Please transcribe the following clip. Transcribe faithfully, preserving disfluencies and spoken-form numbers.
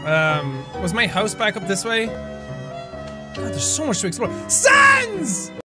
Um, was my house back up this way? God, there's so much to explore. Sans!